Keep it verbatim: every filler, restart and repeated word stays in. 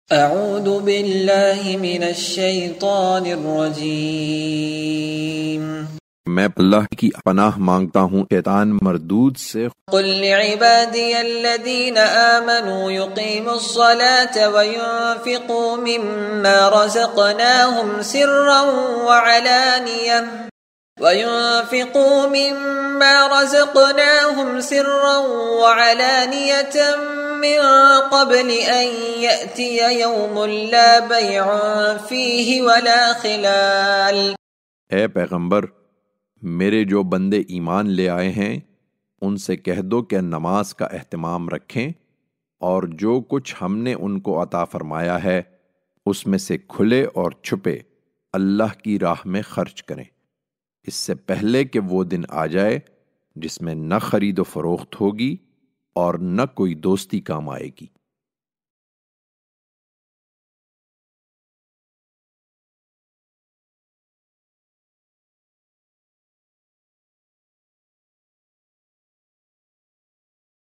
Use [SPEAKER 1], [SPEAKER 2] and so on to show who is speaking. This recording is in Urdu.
[SPEAKER 1] اعوذ باللہ من الشیطان الرجیم،
[SPEAKER 2] میں اللہ کی پناہ مانگتا ہوں شیطان مردود سے۔
[SPEAKER 1] قل لعبادی الذین آمنوا یقیموا الصلاة وینفقوا مما رزقناہم سرا وعلانیہ وَيُنْفِقُوا مِمَّا رَزَقْنَاهُمْ سِرًّا وَعَلَانِيَةً مِّن قَبْلِ أَن يَأْتِيَ يَوْمٌ لَا بَيْعٌ فِيهِ وَلَا خِلَالٌ۔
[SPEAKER 2] اے پیغمبر، میرے جو بندے ایمان لے آئے ہیں ان سے کہہ دو کہ نماز کا اہتمام رکھیں اور جو کچھ ہم نے ان کو عطا فرمایا ہے اس میں سے کھلے اور چھپے اللہ کی راہ میں خرچ کریں، اس سے پہلے کہ وہ دن آ جائے جس میں نہ خرید و فروخت ہوگی اور نہ کوئی دوستی کام آئے گی۔